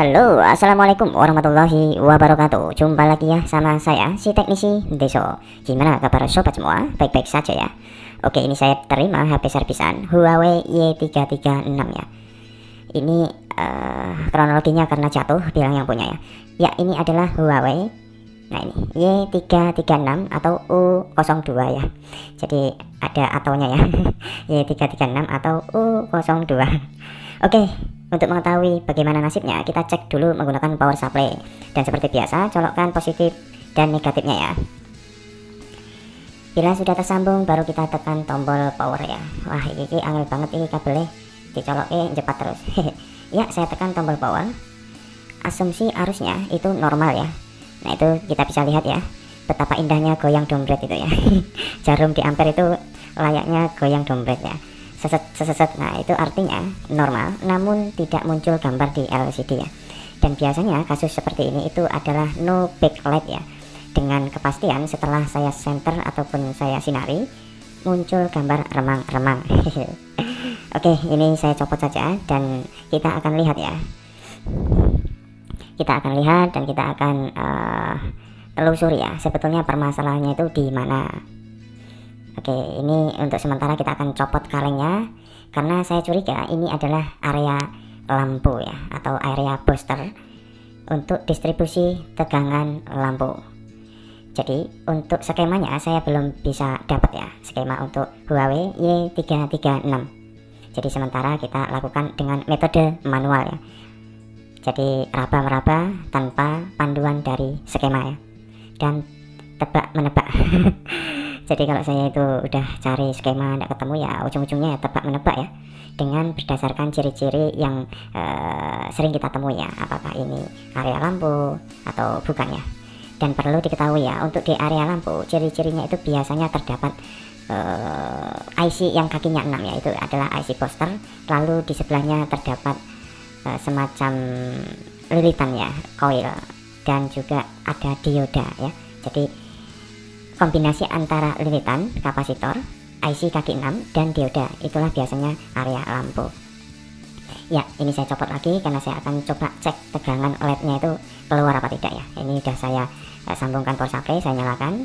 Halo, assalamualaikum warahmatullahi wabarakatuh. Jumpa lagi ya sama saya, si teknisi Deso. Gimana kabar sobat semua? Baik-baik saja ya. Oke, ini saya terima HP servisan Huawei Y336 ya. Ini kronologinya karena jatuh, bilang yang punya ya. Ya, ini adalah Huawei. Nah, ini Y336 atau U02 ya. Jadi ada atonya ya. Y336 atau U02. Oke. Untuk mengetahui bagaimana nasibnya, kita cek dulu menggunakan power supply. Dan seperti biasa, colokkan positif dan negatifnya ya. Bila sudah tersambung, baru kita tekan tombol power ya. Wah, ini angel banget ini kabelnya. Dicoloknya cepat terus. Ya, saya tekan tombol power. Asumsi arusnya itu normal ya. Nah, itu kita bisa lihat ya, betapa indahnya goyang dompet itu ya. Jarum di ampere itu layaknya goyang dompet ya. Seset. Nah, itu artinya normal, namun tidak muncul gambar di LCD ya. Dan biasanya kasus seperti ini itu adalah no backlight ya. Dengan kepastian setelah saya center ataupun saya sinari, muncul gambar remang-remang. Oke, ini saya copot saja dan kita akan lihat ya. Kita akan lihat dan kita akan telusuri ya, sebetulnya permasalahannya itu di mana. Oke, ini untuk sementara kita akan copot kalengnya karena saya curiga ini adalah area lampu ya, atau area booster untuk distribusi tegangan lampu. Jadi untuk skemanya saya belum bisa dapat ya, skema untuk Huawei Y336. Jadi sementara kita lakukan dengan metode manual ya. Jadi raba-meraba tanpa panduan dari skema ya, dan tebak menebak. Jadi kalau saya itu udah cari skema tidak ketemu ya, ujung-ujungnya ya tebak menebak ya, dengan berdasarkan ciri-ciri yang sering kita temui ya, apakah ini area lampu atau bukan ya. Dan perlu diketahui ya, untuk di area lampu ciri-cirinya itu biasanya terdapat IC yang kakinya 6 ya, itu adalah IC booster. Lalu di sebelahnya terdapat semacam lilitan ya, coil, dan juga ada dioda ya. Jadi kombinasi antara lilitan, kapasitor, IC kaki 6 dan dioda, itulah biasanya area lampu. Ya, ini saya copot lagi karena saya akan coba cek tegangan LED-nya itu keluar apa tidak ya. Ini udah saya sambungkan power supply, saya nyalakan.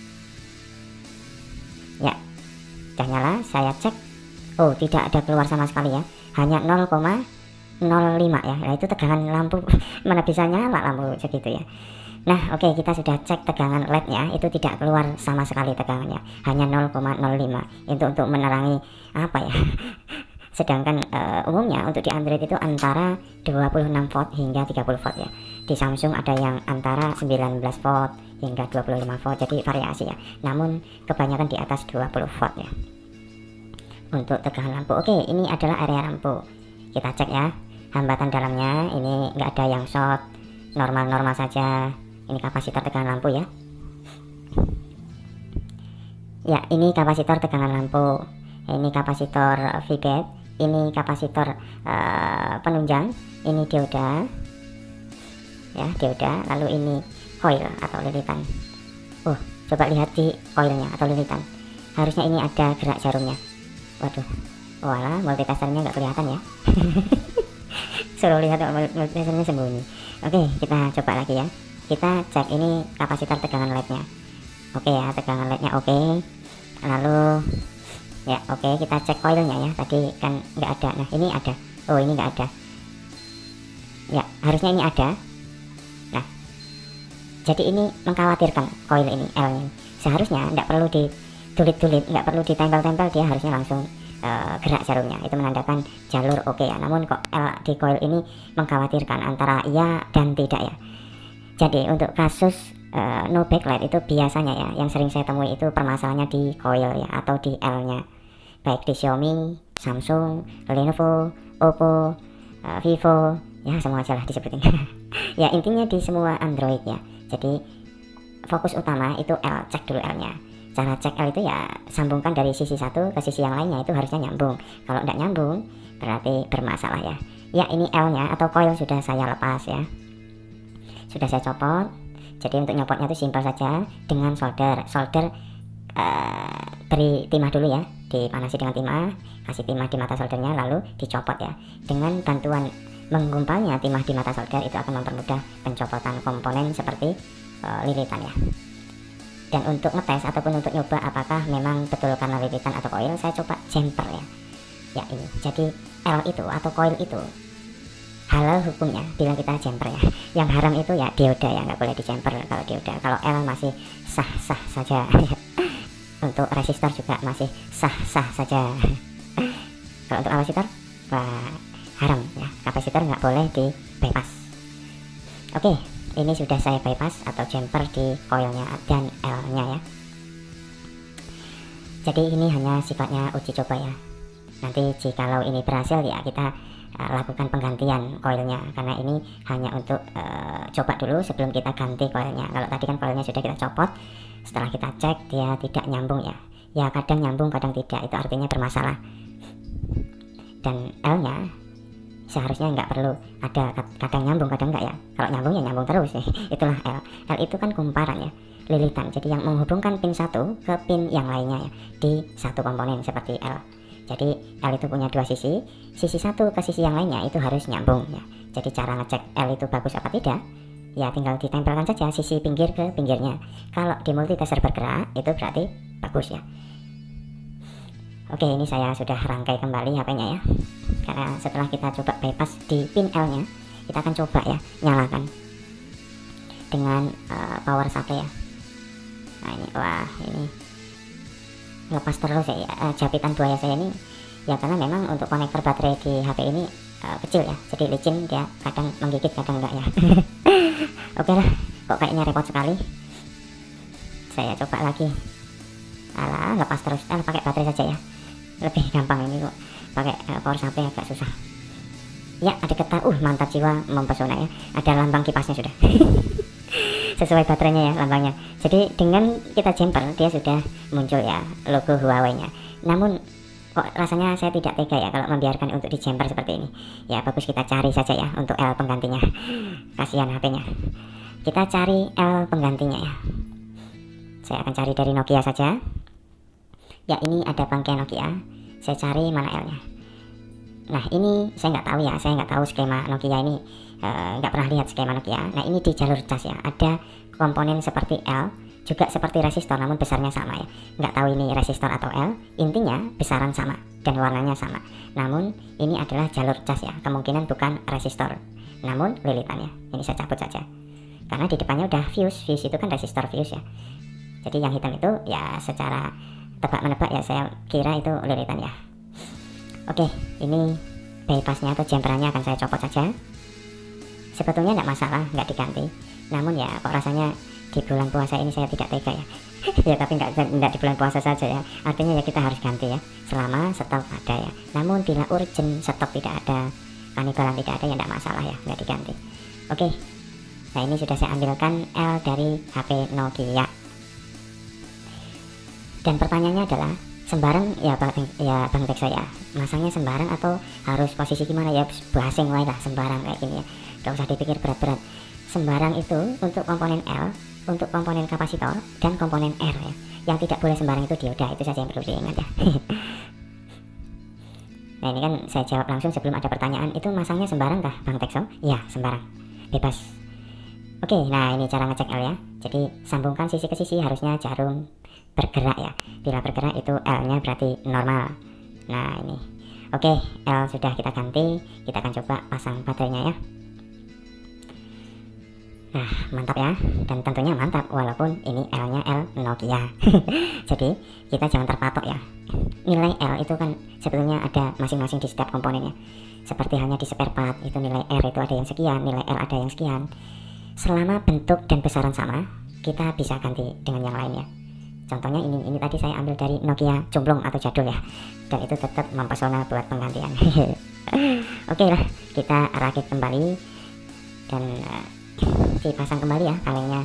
Ya, udah nyala, saya cek. Oh, tidak ada keluar sama sekali ya. Hanya 0,05 ya. Nah, itu tegangan lampu. Mana bisa nyala lampu segitu ya. Nah, oke, kita sudah cek tegangan LED-nya, itu tidak keluar sama sekali tegangannya, hanya 0,05. Itu untuk menerangi apa ya. Sedangkan umumnya untuk di Android itu antara 26 volt hingga 30 volt ya. Di Samsung ada yang antara 19 volt hingga 25 volt, jadi variasi ya. Namun kebanyakan di atas 20 volt ya. Untuk tegangan lampu, oke, ini adalah area lampu. Kita cek ya, hambatan dalamnya ini nggak ada yang short, normal-normal saja. Ini kapasitor tegangan lampu ya. Ya, ini kapasitor tegangan lampu. Ini kapasitor feedback. Ini kapasitor penunjang. Ini dioda. Ya, dioda. Lalu ini coil atau lilitan. Coba lihat di coilnya atau lilitan. Harusnya ini ada gerak jarumnya. Waduh. Walah, multitasternya nggak kelihatan ya. Suruh lihat multitasternya sembunyi. Oke, kita coba lagi ya. Kita cek ini kapasitor tegangan LED-nya. Oke ya, tegangan LED-nya oke. Lalu ya oke, kita cek coilnya ya. Tadi kan nggak ada. Nah, ini ada. Oh, ini nggak ada. Ya, harusnya ini ada. Nah, jadi ini mengkhawatirkan coil ini, L ini. Seharusnya nggak perlu ditulit-tulit, nggak perlu ditempel-tempel, dia harusnya langsung gerak jarumnya. Itu menandakan jalur oke ya. Namun kok L di coil ini mengkhawatirkan antara iya dan tidak ya. Jadi untuk kasus no backlight itu biasanya ya, yang sering saya temui itu permasalahannya di coil ya, atau di L-nya. Baik di Xiaomi, Samsung, Lenovo, Oppo, Vivo, ya semua aja lah disebutin. Ya, intinya di semua Android ya. Jadi fokus utama itu L, cek dulu L-nya. Cara cek L itu ya sambungkan dari sisi satu ke sisi yang lainnya, itu harusnya nyambung. Kalau tidak nyambung berarti bermasalah ya. Ya, ini L-nya atau coil sudah saya lepas ya. Sudah saya copot. Jadi untuk nyopotnya itu simpel saja dengan solder. Beri timah dulu ya, dipanasi dengan timah, kasih timah di mata soldernya, lalu dicopot ya. Dengan bantuan menggumpalnya timah di mata solder itu akan mempermudah pencopotan komponen seperti lilitan ya. Dan untuk ngetes ataupun untuk nyoba apakah memang betul karena lilitan atau koil, saya coba jumper ya. Ya ini, jadi L itu atau koil itu halal hukumnya bila kita jumper ya. Yang haram itu ya dioda ya, nggak boleh di jumper kalau dioda. Kalau L masih sah-sah saja. Untuk resistor juga masih sah-sah saja. Kalau untuk kapasitor, wah haram ya, kapasitor nggak boleh di bypass. Oke, ini sudah saya bypass atau jumper di coilnya dan L-nya ya. Jadi ini hanya sifatnya uji coba ya. Nanti jikalau ini berhasil ya kita lakukan penggantian coilnya, karena ini hanya untuk coba dulu sebelum kita ganti coilnya. Kalau tadi kan coilnya sudah kita copot, setelah kita cek dia tidak nyambung ya. Ya kadang nyambung kadang tidak, itu artinya bermasalah. Dan L-nya seharusnya nggak perlu ada, kadang nyambung kadang enggak ya. Kalau nyambung ya nyambung terus ya. Itulah L. L itu kan kumparan ya, lilitan, jadi yang menghubungkan pin satu ke pin yang lainnya ya, di satu komponen seperti L. Jadi L itu punya dua sisi satu ke sisi yang lainnya itu harus nyambung ya. Jadi cara ngecek L itu bagus apa tidak ya tinggal ditempelkan saja sisi pinggir ke pinggirnya. Kalau di multitester bergerak itu berarti bagus ya. Oke, ini saya sudah rangkai kembali HP-nya ya. Karena setelah kita coba bypass di pin L-nya, kita akan coba ya nyalakan dengan power supply ya. Nah ini, wah ini lepas terus ya, japitan buaya saya ini ya, karena memang untuk konektor baterai di HP ini kecil ya, jadi licin, dia kadang menggigit kadang enggak ya. Oke lah, kok kayaknya repot sekali. Saya coba lagi. Alah, lepas terus, pakai baterai saja ya, lebih gampang. Ini kok pakai power supply agak susah ya. Ada getah, mantap jiwa, mempesona ya, ada lambang kipasnya sudah. Sesuai baterainya ya lambangnya. Jadi dengan kita jumper dia sudah muncul ya logo Huawei nya. Namun kok rasanya saya tidak tega ya kalau membiarkan untuk di jumper seperti ini ya. Bagus kita cari saja ya untuk L penggantinya, kasihan HP-nya. Kita cari L penggantinya ya. Saya akan cari dari Nokia saja ya. Ini ada bangkai Nokia, saya cari mana L-nya. Nah ini saya nggak tahu ya, saya nggak tahu skema Nokia ini, nggak pernah lihat skema Nokia. Nah ini di jalur cas ya, ada komponen seperti L, juga seperti resistor, namun besarnya sama ya. Nggak tahu ini resistor atau L, intinya besaran sama dan warnanya sama. Namun ini adalah jalur cas ya, kemungkinan bukan resistor, namun lilitan ya. Ini saya cabut saja, karena di depannya udah fuse itu kan resistor fuse ya. Jadi yang hitam itu ya secara tebak-menebak ya, saya kira itu lilitan ya. Oke, ini bypassnya atau jumperannya akan saya copot saja. Sebetulnya tidak masalah, nggak diganti. Namun ya kok rasanya di bulan puasa ini saya tidak tega ya. Ya tapi nggak di bulan puasa saja ya. Artinya ya kita harus ganti ya, selama stok ada ya. Namun bila urgent stok tidak ada, kanibalan tidak ada ya tidak masalah ya, nggak diganti. Oke, nah ini sudah saya ambilkan L dari HP Nokia. Dan pertanyaannya adalah sembarang ya Bang Tekso ya, masangnya sembarang atau harus posisi gimana ya? Basing lah sembarang kayak gini ya, gak usah dipikir berat-berat. Sembarang itu untuk komponen L, untuk komponen kapasitor dan komponen R ya. Yang tidak boleh sembarang itu dioda, itu saja yang perlu diingat ya. Nah ini kan saya jawab langsung sebelum ada pertanyaan, itu masangnya sembarang kah Bang Tekso? Ya sembarang, bebas. Oke, nah ini cara ngecek L ya. Jadi sambungkan sisi ke sisi, harusnya jarum bergerak ya. Bila bergerak itu L-nya berarti normal. Nah ini oke, L sudah kita ganti. Kita akan coba pasang baterainya ya. Nah mantap ya, dan tentunya mantap walaupun ini L-nya L Nokia. Jadi kita jangan terpatok ya. Nilai L itu kan sebetulnya ada masing-masing di setiap komponennya. Seperti halnya di spare part itu nilai R itu ada yang sekian, nilai L ada yang sekian. Selama bentuk dan besaran sama, kita bisa ganti dengan yang lain ya. Contohnya ini tadi saya ambil dari Nokia cumplung atau jadul ya, dan itu tetap mempesona buat penggantian. Oke lah, kita rakit kembali dan dipasang kembali ya kalengnya.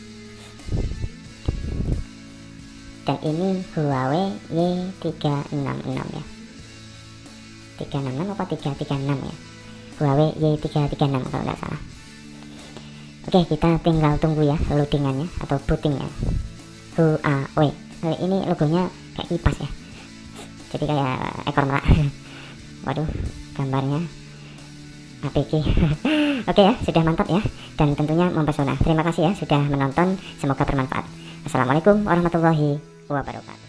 Dan ini Huawei Y366 ya, 366 apa 336 ya, Huawei Y336 kalau nggak salah. Oke, kita tinggal tunggu ya loadingannya atau bootingnya. Huawei, ini logonya kayak kipas ya, jadi kayak ekor merak. Waduh, gambarnya APG. Oke ya, sudah mantap ya, dan tentunya mempesona. Terima kasih ya sudah menonton, semoga bermanfaat. Assalamualaikum warahmatullahi wabarakatuh.